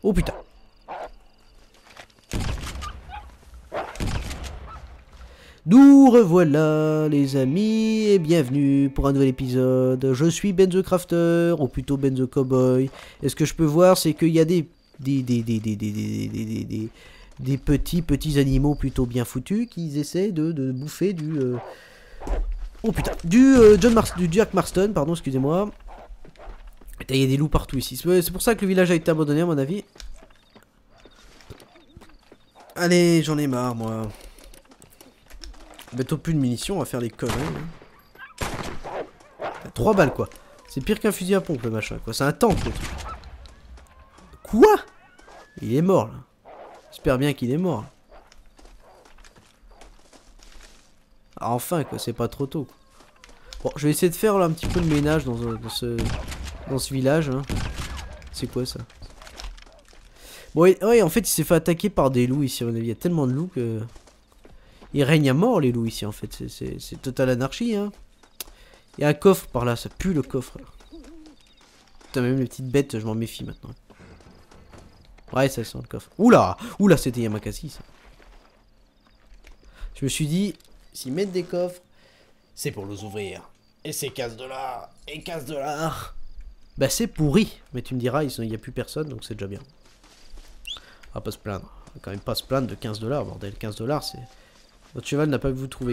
Oh putain. Nous revoilà les amis et bienvenue pour un nouvel épisode. Je suis Ben the Crafter, ou plutôt Ben the Cowboy. Et ce que je peux voir c'est qu'il y a des petits animaux plutôt bien foutus qui essaient de bouffer du... Oh putain, du Jack Marston, pardon, excusez-moi. Il y a des loups partout ici. C'est pour ça que le village a été abandonné à mon avis. Allez, j'en ai marre moi. Bientôt plus de munitions, on va faire les conneries. Hein. 3 balles quoi. C'est pire qu'un fusil à pompe le machin quoi. C'est un tank le truc. Quoi? Il est mort là. J'espère bien qu'il est mort. Ah, enfin quoi, c'est pas trop tôt. Quoi. Bon, je vais essayer de faire là, un petit peu de ménage dans ce village. Hein. C'est quoi ça? Bon, ouais, en fait il s'est fait attaquer par des loups ici. Il y a tellement de loups que... Il règne à mort les loups ici en fait, c'est totale anarchie hein. Il y a un coffre par là, ça pue le coffre. Putain même les petites bêtes je m'en méfie maintenant. Ouais ça sent le coffre. Oula, oula c'était Yamakasi ça. Je me suis dit, s'ils mettent des coffres, c'est pour les ouvrir. Et c'est 15 $, et 15 $. Bah c'est pourri, mais tu me diras, il n'y a plus personne donc c'est déjà bien. On va pas se plaindre, on va quand même pas se plaindre de 15 $, bordel, 15 $ c'est... Votre cheval n'a pas pu vous trouver.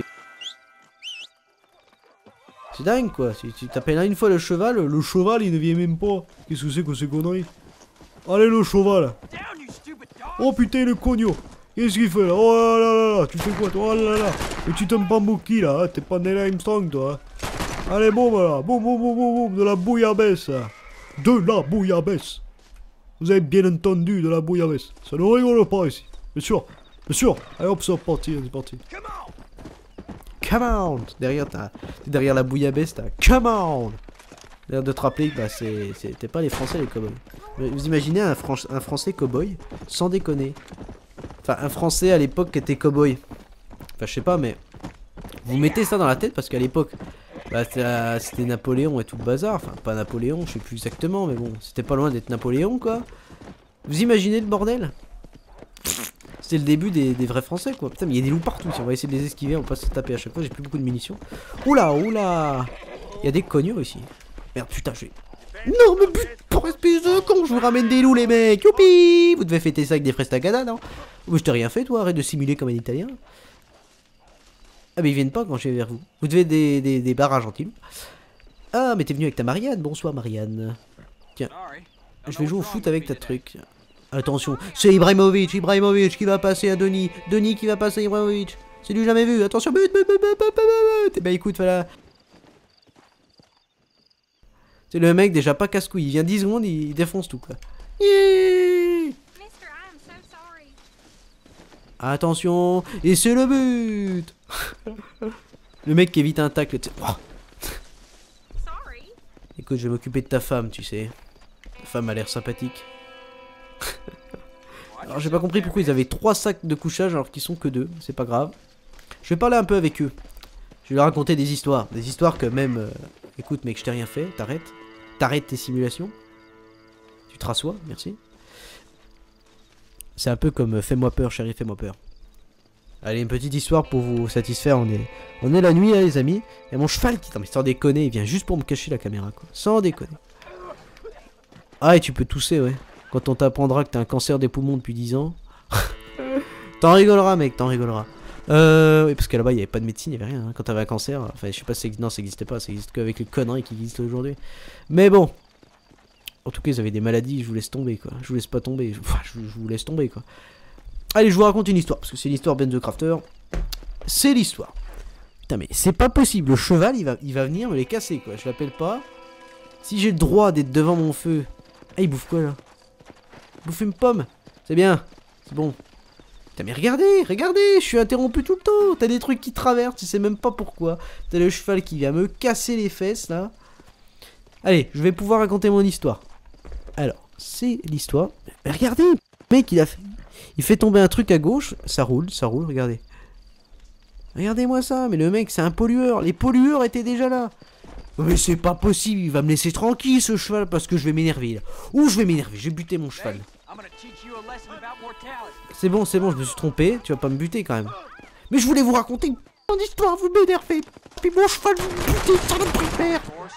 C'est dingue quoi, si tu t'appelles une fois le cheval il ne vient même pas. Qu'est-ce que c'est conneries? Allez le cheval. Oh putain le cogno. Qu'est-ce qu'il fait là? Oh là là là, tu fais quoi toi? Oh là là. Et tu t'aimes pas Mookie là, hein? T'es pas Neil Armstrong toi. Hein? Allez bon là, boum, de la bouillabaisse. De la bouillabaisse. Vous avez bien entendu de la bouillabaisse. Ça ne rigole pas ici. Bien sûr. Bien sûr. Allez hop, c'est parti, c'est parti. Come on. Derrière la bouillabaisse, t'as come on. D'ailleurs de te rappeler que bah, c'était pas les Français les cowboys. Vous imaginez un Français cowboy? Sans déconner. Enfin, un Français à l'époque qui était cowboy. Enfin, je sais pas, mais... Vous mettez ça dans la tête parce qu'à l'époque... Bah, c'était Napoléon et tout le bazar. Enfin, pas Napoléon, je sais plus exactement, mais bon, c'était pas loin d'être Napoléon, quoi. Vous imaginez le bordel? C'était le début des vrais Français quoi. Putain mais il y a des loups partout. Si on va essayer de les esquiver, on va pas se taper à chaque fois. J'ai plus beaucoup de munitions. Oula, oula. Il y a des cognos ici. Merde putain je vais... Non mais putain pour espèce de con. Je vous ramène des loups les mecs. Youpi. Vous devez fêter ça avec des fraises tagada non? Mais je t'ai rien fait toi. Arrête de simuler comme un italien. Ah mais ils viennent pas quand je vais vers vous. Vous devez des barrages anti-loups. Ah mais t'es venu avec ta Marianne. Bonsoir Marianne. Tiens. Je vais jouer au foot avec ta truc. Attention, c'est Ibrahimovic qui va passer à Denis. Denis qui va passer à Ibrahimovic. C'est du jamais vu. Attention, but. Bah écoute, voilà. C'est le mec déjà pas casse-couille. Il vient 10 secondes, il défonce tout quoi. Yeah. Attention, et c'est le but. Le mec qui évite un tacle. Oh. Écoute, je vais m'occuper de ta femme, tu sais. Ta femme a l'air sympathique. Alors j'ai pas compris pourquoi ils avaient 3 sacs de couchage alors qu'ils sont que 2, c'est pas grave. Je vais parler un peu avec eux. Je vais leur raconter des histoires que même... Écoute mec, je t'ai rien fait, t'arrêtes tes simulations. Tu te rassois, merci. C'est un peu comme fais-moi peur chérie, fais-moi peur. Allez, une petite histoire pour vous satisfaire, on est la nuit là les amis. Il y a mon cheval qui... Non mais sans déconner, il vient juste pour me cacher la caméra quoi, sans déconner. Ah et tu peux tousser ouais. Quand on t'apprendra que t'as un cancer des poumons depuis 10 ans. T'en rigoleras mec, t'en rigoleras. Oui parce que là-bas il n'y avait pas de médecine, il n'y avait rien. Hein. Quand t'avais un cancer, enfin je sais pas si non ça existait pas, ça existe qu'avec les conneries qui existent aujourd'hui. Mais bon. En tout cas ils avaient des maladies, je vous laisse tomber quoi. Je vous laisse pas tomber, enfin, je vous laisse tomber quoi. Allez je vous raconte une histoire, parce que c'est l'histoire Ben the Crafter. C'est l'histoire. Putain mais c'est pas possible, le cheval il va venir me les casser quoi, je l'appelle pas. Si j'ai le droit d'être devant mon feu. Ah il bouffe quoi là? Bouffe une pomme. C'est bien. C'est bon. Putain mais regardez, je suis interrompu tout le temps. T'as des trucs qui traversent, tu sais même pas pourquoi. T'as le cheval qui vient me casser les fesses là. Allez, je vais pouvoir raconter mon histoire. Alors, c'est l'histoire. Mais regardez, le mec il fait tomber un truc à gauche. Ça roule, regardez. Regardez-moi ça, mais le mec c'est un pollueur. Les pollueurs étaient déjà là. Mais c'est pas possible, il va me laisser tranquille ce cheval parce que je vais m'énerver là. Ouh je vais m'énerver, j'ai buté mon cheval. C'est bon, je me suis trompé. Tu vas pas me buter quand même. Mais je voulais vous raconter une histoire, vous m'énervez. Puis mon cheval, vous me butez, ça le préfère.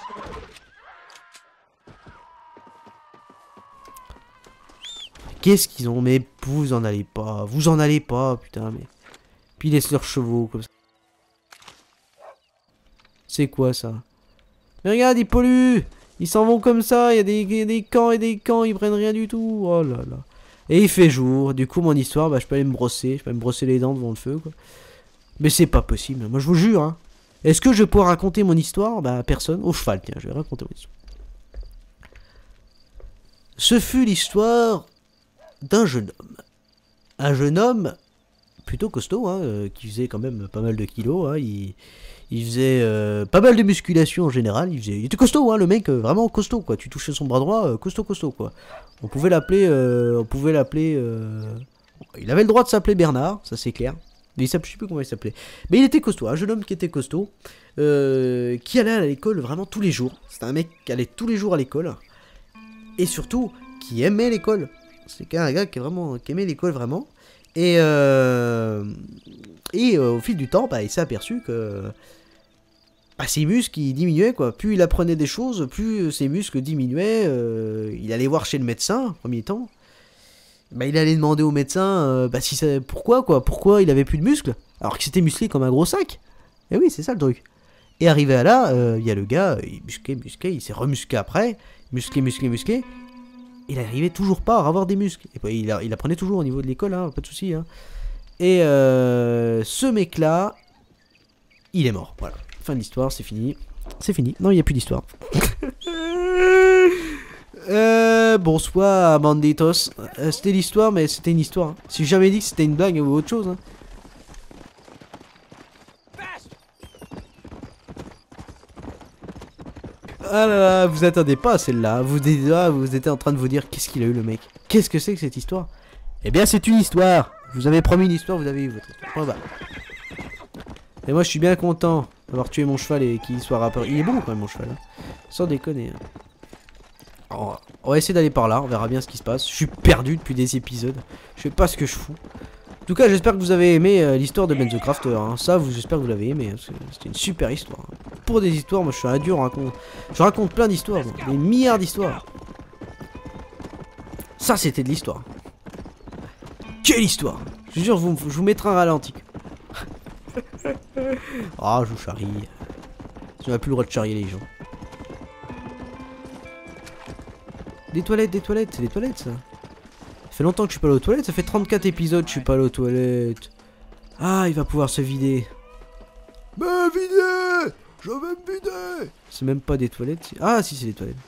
Qu'est-ce qu'ils ont? Mais vous en allez pas, putain, mais... Puis ils laissent leurs chevaux, comme ça. C'est quoi, ça? Mais regarde, ils polluent. Ils s'en vont comme ça, il y a des camps et des camps, ils prennent rien du tout. Oh là là. Et il fait jour, du coup, mon histoire, bah, je peux aller me brosser. Je peux aller me brosser les dents devant le feu, quoi. Mais c'est pas possible, moi je vous jure, hein. Est-ce que je peux raconter mon histoire? Bah, personne. Au cheval, tiens, je vais raconter mon histoire. Ce fut l'histoire d'un jeune homme. Un jeune homme plutôt costaud, hein, qui faisait quand même pas mal de kilos. Hein, il faisait pas mal de musculation en général. Il était costaud, hein, le mec, vraiment costaud, quoi. Tu touchais son bras droit, costaud, quoi. On pouvait l'appeler... Il avait le droit de s'appeler Bernard, ça c'est clair. Mais je sais plus comment il s'appelait. Mais il était costaud, un jeune homme qui était costaud, qui allait à l'école vraiment tous les jours. C'était un mec qui allait tous les jours à l'école. Et surtout, qui aimait l'école. C'est un gars qui aimait l'école vraiment. Et au fil du temps, bah, il s'est aperçu que bah, ses muscles ils diminuaient, quoi. Plus il apprenait des choses, plus ses muscles diminuaient. Il allait voir chez le médecin, en premier temps. Bah, il allait demander au médecin bah, si ça, pourquoi il avait plus de muscles, alors qu'il s'était musclé comme un gros sac. Et oui, c'est ça le truc. Et arrivé à là, il y a le gars, il musclé, il s'est remusclé après, musclé. Il n'arrivait toujours pas à avoir des muscles. Et bah, il apprenait toujours au niveau de l'école, hein, pas de soucis. Hein. Et ce mec-là, il est mort. Voilà. Fin de l'histoire, c'est fini. C'est fini. Non, il n'y a plus d'histoire. Bonsoir, banditos. C'était l'histoire, mais c'était une histoire. Hein. Si j'ai jamais dit que c'était une blague ou autre chose. Hein. Ah là là, vous attendez pas à celle-là. Vous étiez en train de vous dire qu'est-ce qu'il a eu le mec. Qu'est-ce que c'est que cette histoire? Eh bien, c'est une histoire. Je vous avais promis une histoire, vous avez eu votre histoire. Oh, bah. Et moi, je suis bien content d'avoir tué mon cheval et qu'il soit rappeur. Il est bon quand même, mon cheval. Hein. Sans déconner. Hein. Alors, on va essayer d'aller par là. On verra bien ce qui se passe. Je suis perdu depuis des épisodes. Je sais pas ce que je fous. En tout cas, j'espère que vous avez aimé l'histoire de Ben the Crafter. Hein. Ça, j'espère que vous l'avez aimé. Hein, c'était une super histoire. Pour des histoires, moi, je suis un dur. Je raconte plein d'histoires. Des milliards d'histoires. Ça, c'était de l'histoire. Quelle histoire! Je vous jure, je vous mettrai un ralenti. Ah, je vous charrie. Tu n'as plus le droit de charrier les gens. Des toilettes, c'est des toilettes ça. Ça fait longtemps que je suis pas allé aux toilettes, ça fait 34 épisodes que je suis pas allé aux toilettes. Ah, il va pouvoir se vider. Me vider! Je vais me vider! C'est même pas des toilettes. Ah, si, c'est des toilettes.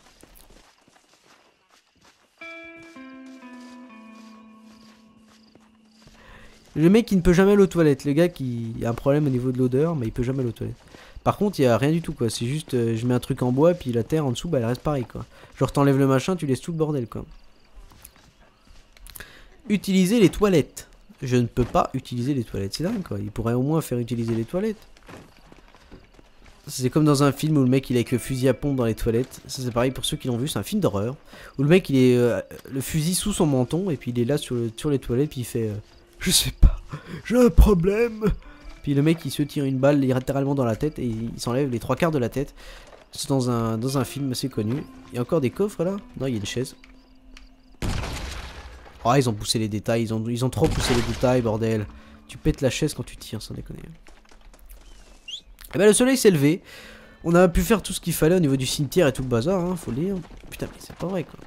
Le mec qui ne peut jamais aller aux toilettes, le gars qui a un problème au niveau de l'odeur, mais il peut jamais aller aux toilettes. Par contre, il y a rien du tout quoi, c'est juste je mets un truc en bois puis la terre en dessous bah elle reste pareil quoi. Genre t'enlèves le machin, tu laisses tout le bordel quoi. Utiliser les toilettes. Je ne peux pas utiliser les toilettes, c'est dingue quoi. Il pourrait au moins faire utiliser les toilettes. C'est comme dans un film où le mec il est avec le fusil à pompe dans les toilettes. Ça c'est pareil pour ceux qui l'ont vu, c'est un film d'horreur. Où le mec il est le fusil sous son menton et puis il est là sur les toilettes puis il fait je sais pas, j'ai un problème. Puis le mec il se tire une balle littéralement dans la tête et il s'enlève les 3/4 de la tête. C'est dans un film assez connu. Il y a encore des coffres là? Non, il y a une chaise. Oh, ils ont poussé les détails, ils ont trop poussé les détails, bordel. Tu pètes la chaise quand tu tires, sans déconner. Et ben le soleil s'est levé. On a pu faire tout ce qu'il fallait au niveau du cimetière et tout le bazar, hein, faut le dire. Putain, mais c'est pas vrai quoi.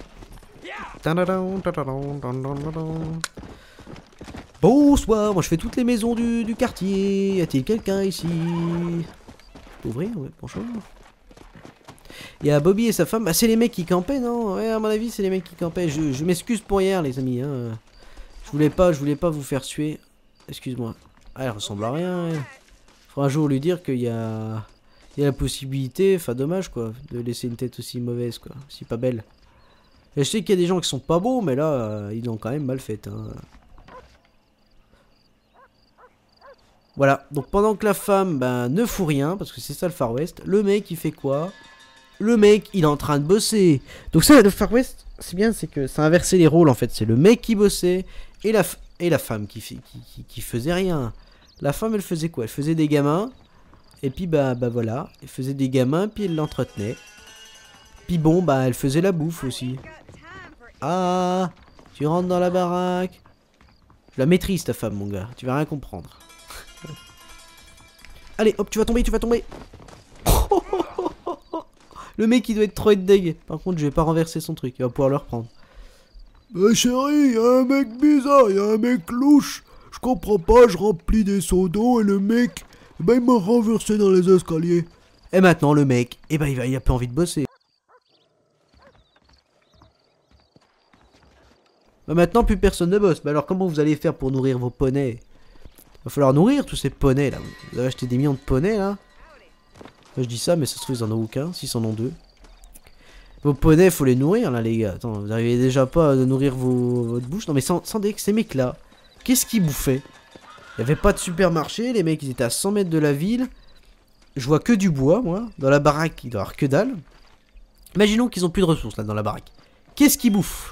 Bonsoir, moi je fais toutes les maisons du quartier. Y a-t-il quelqu'un ici? Je peux ouvrir? Ouais, bonjour. Il y a Bobby et sa femme. Bah, c'est les mecs qui campaient, non? Ouais, à mon avis, c'est les mecs qui campaient. Je m'excuse pour hier, les amis. Hein. Je voulais pas vous faire suer. Excuse-moi. Ah, elle ressemble à rien. Ouais. Faudra un jour lui dire qu'il y a la possibilité, enfin dommage quoi, de laisser une tête aussi mauvaise quoi, si pas belle. Et je sais qu'il y a des gens qui sont pas beaux, mais là, ils l'ont quand même mal fait. Hein. Voilà, donc pendant que la femme ben, ne fout rien, parce que c'est ça le Far West, le mec il fait quoi? le mec, il est en train de bosser. Donc ça, le Far West, c'est bien, c'est que ça a inversé les rôles en fait. C'est le mec qui bossait et la femme qui faisait rien. La femme, elle faisait quoi? Elle faisait des gamins. Et puis bah voilà, elle faisait des gamins, puis elle l'entretenait. Puis bon, bah elle faisait la bouffe aussi. Ah, tu rentres dans la baraque. Je la maîtrise ta femme, mon gars. Tu vas rien comprendre. Allez, hop, tu vas tomber, tu vas tomber. Le mec, il doit être trop deg. Par contre, je vais pas renverser son truc. Il va pouvoir le reprendre. Chérie, y a un mec bizarre, y a un mec louche. Je comprends pas, je remplis des seaux d'eau et le mec, il m'a renversé dans les escaliers. Et maintenant, le mec, il a pas envie de bosser. Bah maintenant, plus personne ne bosse. Mais alors, comment vous allez faire pour nourrir vos poneys? Va falloir nourrir tous ces poneys là. Vous avez acheté des millions de poneys là. Moi, je dis ça, mais ça se trouve, ils en ont aucun. S'ils en ont deux. Vos poneys, faut les nourrir là, les gars. Attends, vous arrivez déjà pas à nourrir votre bouche. Non, mais sans ces mecs là, qu'est-ce qu'ils bouffaient? Il n'y avait pas de supermarché. Les mecs, ils étaient à 100 mètres de la ville. Je vois que du bois, moi. Dans la baraque, il doit y avoir que dalle. Imaginons qu'ils ont plus de ressources là dans la baraque. Qu'est-ce qu'ils bouffent?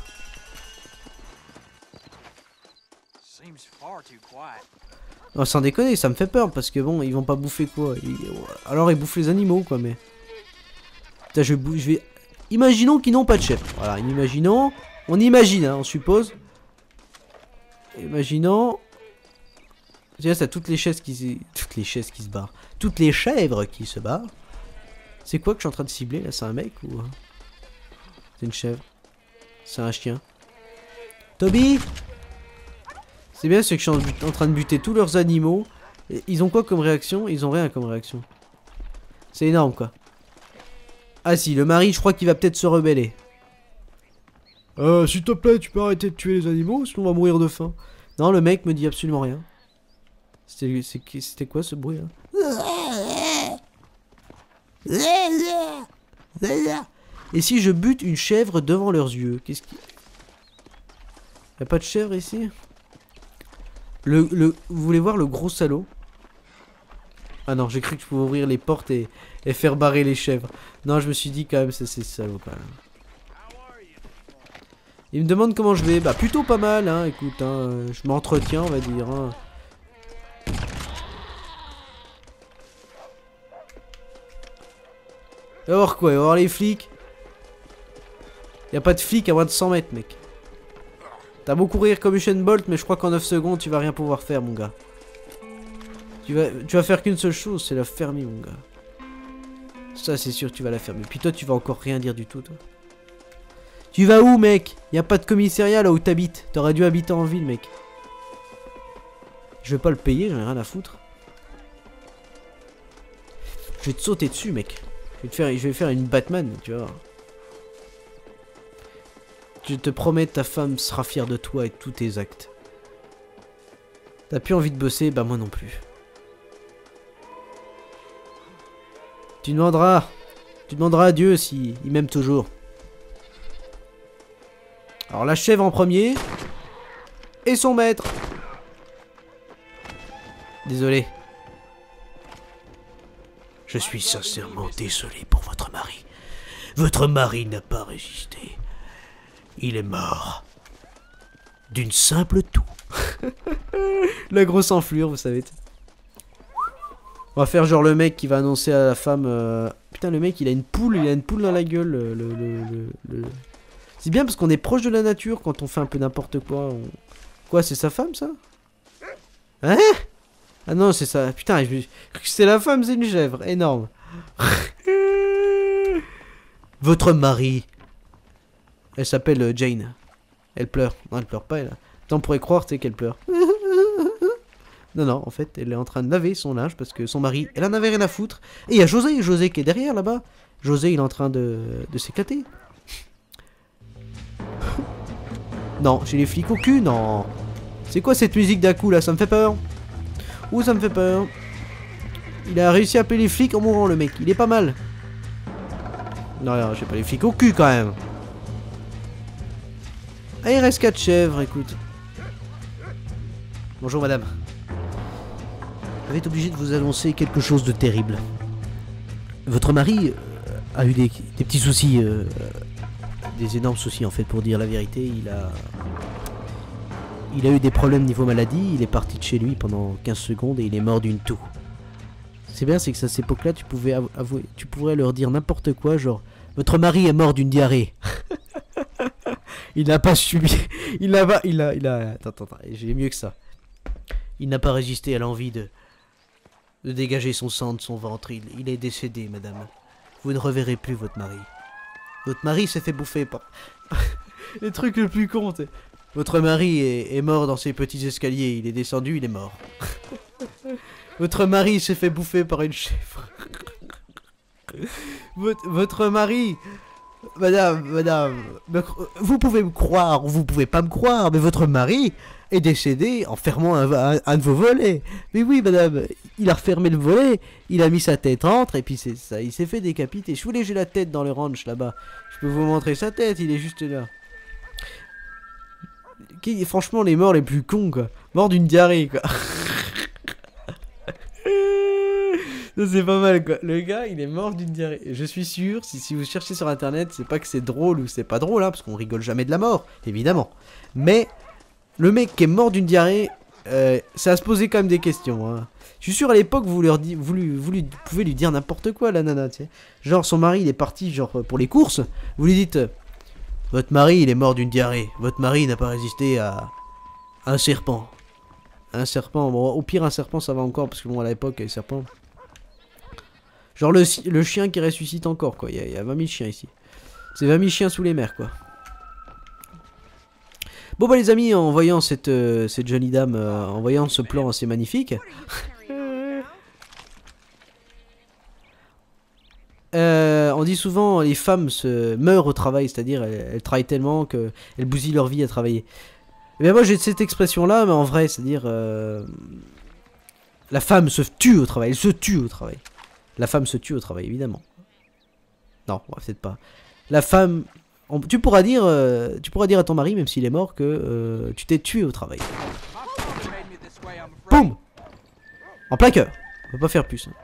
Non, sans déconner, ça me fait peur parce que bon, ils vont pas bouffer quoi. Alors ils bouffent les animaux quoi, mais. Putain, je vais. Imaginons qu'ils n'ont pas de chef. Voilà, imaginons. On imagine, hein, on suppose. Imaginons. Tiens, c'est toutes les chaises qui. Toutes les chaises qui se barrent. Toutes les chèvres qui se barrent. C'est quoi que je suis en train de cibler là? C'est un mec ou. C'est une chèvre? C'est un chien? Toby? C'est bien, c'est que je suis en train de buter tous leurs animaux. Et ils ont quoi comme réaction? Ils ont rien comme réaction. C'est énorme quoi. Ah si, le mari, je crois qu'il va peut-être se rebeller. S'il te plaît, tu peux arrêter de tuer les animaux, sinon on va mourir de faim. Non, le mec me dit absolument rien. C'était quoi ce bruit là? Et si je bute une chèvre devant leurs yeux? Qu'est-ce qui... Y'a pas de chèvre ici? Vous voulez voir le gros salaud? Ah non, j'ai cru que je pouvais ouvrir les portes et faire barrer les chèvres. Non, je me suis dit quand même, c'est salaud quand même. Il me demande comment je vais. Bah plutôt pas mal, hein, écoute, hein, je m'entretiens, on va dire. Hein. Il va voir quoi? Il va voir les flics? Y a pas de flics à moins de 100 mètres, mec. T'as beau courir comme Usain Bolt, mais je crois qu'en 9 secondes, tu vas rien pouvoir faire, mon gars. Tu vas faire qu'une seule chose, c'est la fermer, mon gars. Ça, c'est sûr, tu vas la fermer. Puis toi, tu vas encore rien dire du tout, toi. Tu vas où, mec? Y a pas de commissariat là où t'habites. T'aurais dû habiter en ville, mec. Je vais pas le payer, j'en ai rien à foutre. Je vais te sauter dessus, mec. Je vais faire une Batman, tu vois. Je te promets, ta femme sera fière de toi et de tous tes actes. T'as plus envie de bosser, bah moi non plus. Tu demanderas à Dieu s'il m'aime toujours. Alors la chèvre en premier. Et son maître. Désolé. Je suis sincèrement désolé pour votre mari. Votre mari n'a pas résisté. Il est mort. D'une simple toux. La grosse enflure, vous savez. On va faire genre le mec qui va annoncer à la femme... Putain, le mec, il a une poule dans la gueule. C'est bien parce qu'on est proche de la nature quand on fait un peu n'importe quoi. Quoi, c'est sa femme, ça? Hein? Ah non, c'est ça. Putain, c'est la femme, c'est une chèvre. Énorme. Votre mari... Elle s'appelle Jane. Elle pleure. Non, elle pleure pas, elle. Attends, on pourrait croire, tu sais, qu'elle pleure. Non, non, en fait, elle est en train de laver son linge parce que son mari, elle en avait rien à foutre. Et il y a José qui est derrière, là-bas. José, il est en train de s'éclater. Non, j'ai les flics au cul, non. C'est quoi cette musique d'un coup, là? Ça me fait peur. Ouh, ça me fait peur. Il a réussi à appeler les flics en mourant, le mec. Il est pas mal. Non, non, j'ai pas les flics au cul, quand même. Ah, il reste 4 chèvres, écoute. Bonjour madame. Je vais être obligé de vous annoncer quelque chose de terrible. Votre mari a eu des petits soucis, des énormes soucis en fait pour dire la vérité. Il a eu des problèmes niveau maladie, il est parti de chez lui pendant 15 secondes et il est mort d'une toux. C'est bien, c'est que à cette époque-là, tu pouvais avouer, tu pourrais leur dire n'importe quoi, genre votre mari est mort d'une diarrhée. Il n'a pas subi, attends, j'ai mieux que ça. Il n'a pas résisté à l'envie de dégager son sang de son ventre. Il est décédé, madame. Vous ne reverrez plus votre mari. Votre mari s'est fait bouffer par... Les trucs le plus con, t'sais. Votre mari est mort dans ses petits escaliers. Il est descendu, il est mort. Votre mari s'est fait bouffer par une chèvre. Votre mari... Madame, vous pouvez me croire ou vous pouvez pas me croire, mais votre mari est décédé en fermant un de vos volets. Mais oui, madame, il a refermé le volet, il a mis sa tête entre, et puis c'est ça, il s'est fait décapiter. Je voulais, j'ai la tête dans le ranch là-bas. Je peux vous montrer sa tête, il est juste là. Franchement, les morts les plus cons, quoi. Mort d'une diarrhée, quoi. Ça c'est pas mal quoi, le gars il est mort d'une diarrhée. Je suis sûr, si vous cherchez sur internet, c'est pas que c'est drôle ou c'est pas drôle, hein, parce qu'on rigole jamais de la mort, évidemment. Mais le mec qui est mort d'une diarrhée, ça a se poser quand même des questions. Hein. Je suis sûr à l'époque vous pouvez lui dire n'importe quoi la nana, tu sais. Genre son mari il est parti genre pour les courses, vous lui dites votre mari il est mort d'une diarrhée, votre mari n'a pas résisté à un serpent. Un serpent, bon au pire un serpent ça va encore, parce que bon à l'époque les serpents... Genre le chien qui ressuscite encore quoi, il y a 20 000 chiens ici. C'est 20 000 chiens sous les mers quoi. Bon bah les amis, en voyant cette jolie dame, en voyant ce plan assez magnifique... on dit souvent les femmes meurent au travail, c'est-à-dire elles travaillent tellement qu'elles bousillent leur vie à travailler. Et bien moi j'ai cette expression là, mais en vrai, c'est-à-dire... la femme se tue au travail, elle se tue au travail. La femme se tue au travail, évidemment. Non, peut-être pas. La femme... Tu pourras dire à ton mari, même s'il est mort, que tu t'es tué au travail. Boum! En plein cœur. On peut pas faire plus. Hein.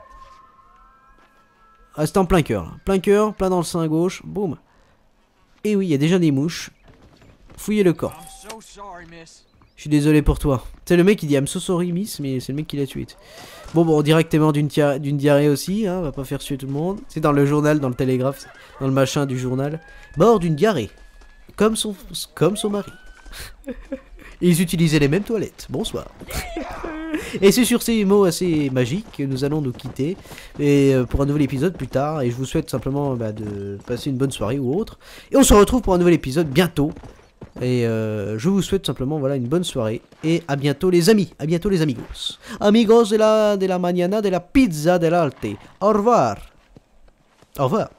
Ah, c'était en plein cœur. Plein cœur, plein dans le sein gauche. Boum. Et oui, il y a déjà des mouches. Fouillez le corps. Je suis désolé pour toi. C'est le mec qui dit I'm so sorry miss, mais c'est le mec qui l'a tué. Bon, directement d'une diarrhée aussi, hein, on va pas faire tuer tout le monde. C'est dans le journal, dans le télégraphe, dans le machin du journal. Mort d'une diarrhée. Comme son mari. Et ils utilisaient les mêmes toilettes. Bonsoir. Et c'est sur ces mots assez magiques que nous allons nous quitter. Et pour un nouvel épisode plus tard. Et je vous souhaite simplement de passer une bonne soirée ou autre. Et on se retrouve pour un nouvel épisode bientôt. Et je vous souhaite simplement voilà une bonne soirée. Et à bientôt les amis. À bientôt les amigos. Amigos de la mañana de la pizza de l'Alte. Au revoir. Au revoir.